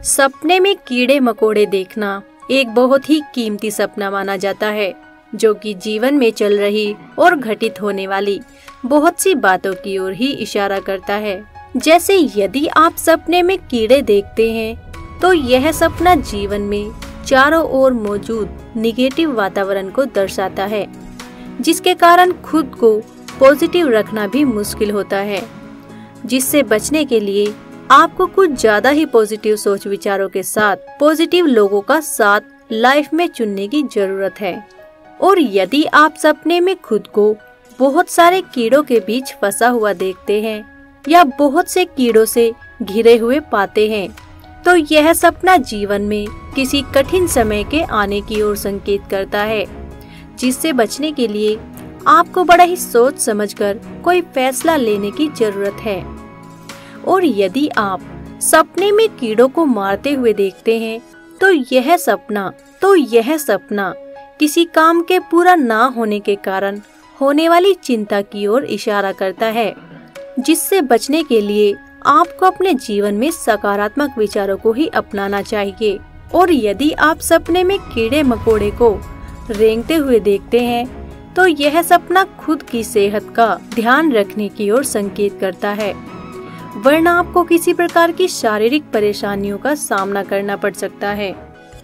सपने में कीड़े मकोड़े देखना एक बहुत ही कीमती सपना माना जाता है, जो कि जीवन में चल रही और घटित होने वाली बहुत सी बातों की ओर ही इशारा करता है। जैसे यदि आप सपने में कीड़े देखते हैं तो यह सपना जीवन में चारों ओर मौजूद निगेटिव वातावरण को दर्शाता है, जिसके कारण खुद को पॉजिटिव रखना भी मुश्किल होता है। जिससे बचने के लिए आपको कुछ ज्यादा ही पॉजिटिव सोच विचारों के साथ पॉजिटिव लोगों का साथ लाइफ में चुनने की जरूरत है। और यदि आप सपने में खुद को बहुत सारे कीड़ों के बीच फंसा हुआ देखते हैं या बहुत से कीड़ों से घिरे हुए पाते हैं, तो यह सपना जीवन में किसी कठिन समय के आने की ओर संकेत करता है। जिससे बचने के लिए आपको बड़ा ही सोच समझकर कोई फैसला लेने की जरूरत है। और यदि आप सपने में कीड़ों को मारते हुए देखते हैं तो यह सपना किसी काम के पूरा ना होने के कारण होने वाली चिंता की ओर इशारा करता है। जिससे बचने के लिए आपको अपने जीवन में सकारात्मक विचारों को ही अपनाना चाहिए। और यदि आप सपने में कीड़े मकोड़े को रेंगते हुए देखते हैं तो यह सपना खुद की सेहत का ध्यान रखने की ओर संकेत करता है, वरना आपको किसी प्रकार की शारीरिक परेशानियों का सामना करना पड़ सकता है।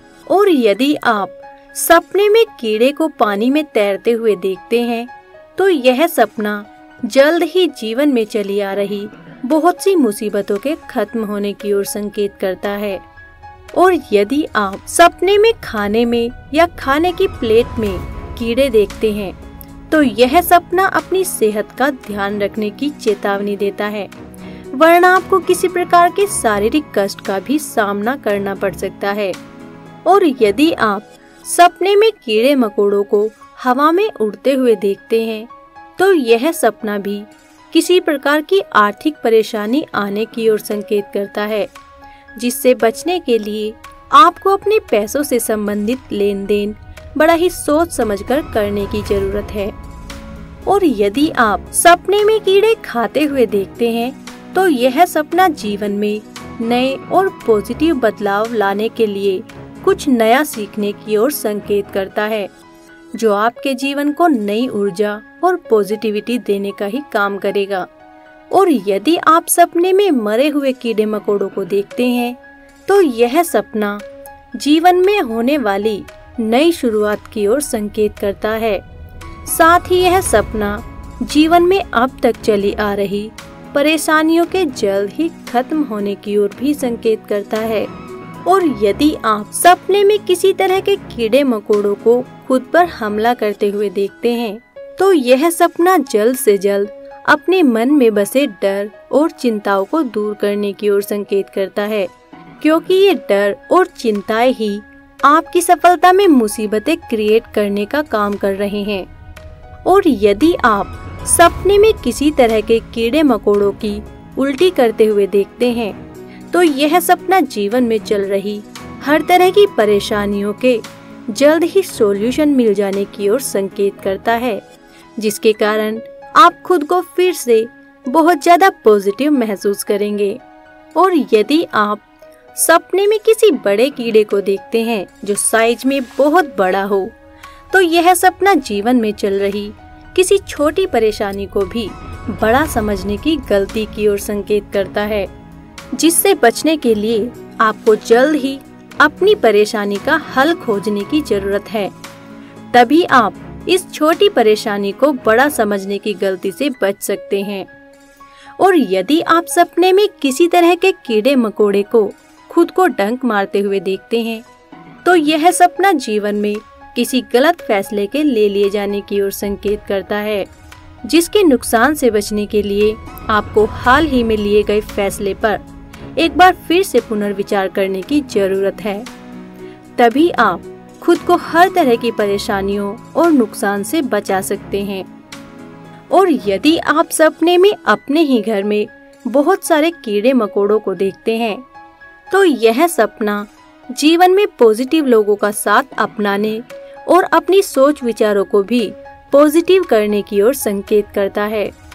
और यदि आप सपने में कीड़े को पानी में तैरते हुए देखते हैं तो यह सपना जल्द ही जीवन में चली आ रही बहुत सी मुसीबतों के खत्म होने की ओर संकेत करता है। और यदि आप सपने में खाने में या खाने की प्लेट में कीड़े देखते हैं तो यह सपना अपनी सेहत का ध्यान रखने की चेतावनी देता है, वरना आपको किसी प्रकार के शारीरिक कष्ट का भी सामना करना पड़ सकता है। और यदि आप सपने में कीड़े मकोड़ों को हवा में उड़ते हुए देखते हैं तो यह सपना भी किसी प्रकार की आर्थिक परेशानी आने की ओर संकेत करता है। जिससे बचने के लिए आपको अपने पैसों से संबंधित लेन देन बड़ा ही सोच समझकर करने की जरूरत है। और यदि आप सपने में कीड़े खाते हुए देखते हैं तो यह सपना जीवन में नए और पॉजिटिव बदलाव लाने के लिए कुछ नया सीखने की ओर संकेत करता है, जो आपके जीवन को नई ऊर्जा और पॉजिटिविटी देने का ही काम करेगा। और यदि आप सपने में मरे हुए कीड़े मकोड़ों को देखते हैं तो यह सपना जीवन में होने वाली नई शुरुआत की ओर संकेत करता है। साथ ही यह सपना जीवन में अब तक चली आ रही परेशानियों के जल्द ही खत्म होने की ओर भी संकेत करता है। और यदि आप सपने में किसी तरह के कीड़े मकोड़ों को खुद पर हमला करते हुए देखते हैं तो यह सपना जल्द से जल्द अपने मन में बसे डर और चिंताओं को दूर करने की ओर संकेत करता है, क्योंकि ये डर और चिंताएं ही आपकी सफलता में मुसीबतें क्रिएट करने का काम कर रहे हैं। और यदि आप सपने में किसी तरह के कीड़े मकोड़ों की उल्टी करते हुए देखते हैं तो यह सपना जीवन में चल रही हर तरह की परेशानियों के जल्द ही सॉल्यूशन मिल जाने की ओर संकेत करता है, जिसके कारण आप खुद को फिर से बहुत ज्यादा पॉजिटिव महसूस करेंगे। और यदि आप सपने में किसी बड़े कीड़े को देखते हैं जो साइज में बहुत बड़ा हो तो यह सपना जीवन में चल रही किसी छोटी परेशानी को भी बड़ा समझने की गलती की ओर संकेत करता है। जिससे बचने के लिए आपको जल्द ही अपनी परेशानी का हल खोजने की जरूरत है, तभी आप इस छोटी परेशानी को बड़ा समझने की गलती से बच सकते हैं। और यदि आप सपने में किसी तरह के कीड़े मकोड़े को खुद को डंक मारते हुए देखते हैं तो यह सपना जीवन में किसी गलत फैसले के ले लिए जाने की ओर संकेत करता है, जिसके नुकसान से बचने के लिए आपको हाल ही में लिए गए फैसले पर एक बार फिर से पुनर्विचार करने की जरूरत है। तभी आप खुद को हर तरह की परेशानियों और नुकसान से बचा सकते हैं। और यदि आप सपने में अपने ही घर में बहुत सारे कीड़े मकोड़ों को देखते हैं तो यह सपना जीवन में पॉजिटिव लोगों का साथ अपनाने और अपनी सोच विचारों को भी पॉजिटिव करने की ओर संकेत करता है।